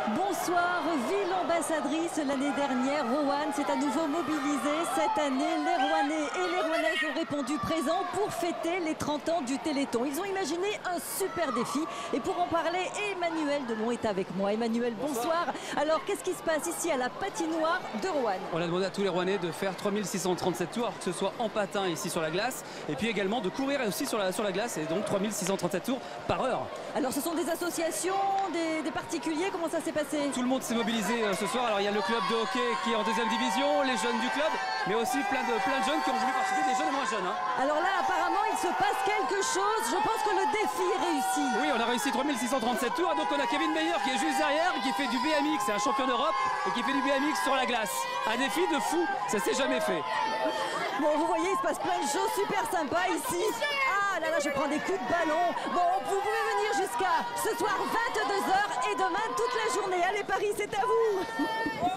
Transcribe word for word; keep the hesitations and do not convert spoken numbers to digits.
Bonsoir, ville ambassadrice l'année dernière, Roanne s'est à nouveau mobilisée. Cette année, les Rouennais et les Rouennaises ont répondu présents pour fêter les trente ans du Téléthon. Ils ont imaginé un super défi et pour en parler, Emmanuel Demont est avec moi. Emmanuel, bonsoir. bonsoir. Alors, qu'est-ce qui se passe ici à la patinoire de Roanne? On a demandé à tous les Rouennais de faire trois mille six cent trente-sept tours, que ce soit en patin ici sur la glace, et puis également de courir aussi sur la, sur la glace, et donc trois mille six cent trente-sept tours par heure. Alors, ce sont des associations, des, des particuliers, comment ça s'est passé? Tout le monde s'est mobilisé euh, ce soir. Alors, il y a le club de hockey qui est en deuxième division, les jeunes du club, mais aussi plein de, plein de jeunes qui ont voulu participer, des jeunes et moins jeunes. Hein. Alors là, apparemment, il se passe quelque chose. Je pense que le défi est réussi. Oui, on a réussi trois mille six cent trente-sept tours, et donc on a Kevin Meyer qui est juste derrière, qui fait du B M X, c'est un champion d'Europe, et qui fait du B M X sur la glace. Un défi de fou, ça s'est jamais fait. Bon, vous voyez, il se passe plein de choses super sympas ici. Ah là là, je prends des coups de ballon. Bon, vous pouvez venir jusqu'à ce soir vingt-deux heures et demain toute la journée. Allez, Paris, c'est à vous.